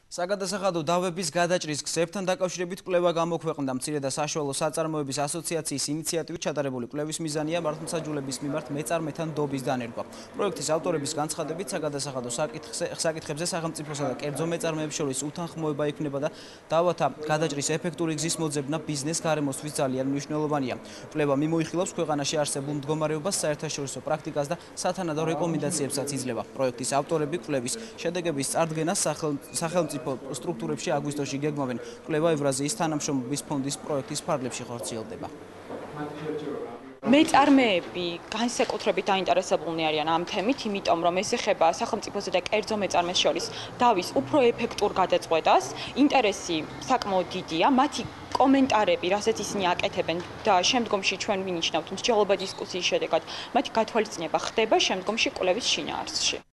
საგადასახადო დავების გადაჭრის გზებთან დაკავშირებით კვლევა გამოქვეყნდა მცირე და საშუალო საწარმოების ასოციაციის ინიციატივით ჩატარებული კვლევის მიზანია მართლმსაჯულების მიმართ მეწარმეთან დობის დანერგვა. პროექტის ავტორების განცხადებით საგადასახადო საკითხებზე სახელმწიფოსა და კერძო მეწარმეებს შორის უთანხმოება იქნება და დავათა გადაჭრის ეფექტური გზის მოძებნა ბიზნეს გარემოსთვის ძალიან მნიშვნელოვანია. კვლევა მიმოიხილავს ქვეყანაში არსებულ მდგომარეობას, საერთაშორისო პრაქტიკას და სათანადო რეკომენდაციებსაც იძლევა. პროექტის ავტორები კვლევის შედეგების წარდგენას სახელმწიფო სტრუქტურებში აგვისტოში გეგმავენ. კვლევა ევრაზიის თანამშრომლობის ფონდის პროექტის ფარგლებში ხორციელდება. მეწარმეები განსაკუთრებით დაინტერესებულნი არიან ამ თემით, იმიტომ რომ ეს ეხება სახელმწიფოსა და კერძო მეწარმეს შორის დავის უფრო ეფექტურ გადაწყვეტას. ინტერესი საკმაოდ დიდია, მათი კომენტარები, რასაც ისინი აკეთებენ და შემდგომში ჩვენ ვინიშნავთ მსჯელობა დისკუსიის შედეგად, მათი გათვალისწინება ხდება შემდგომში კვლევის შინაარსში.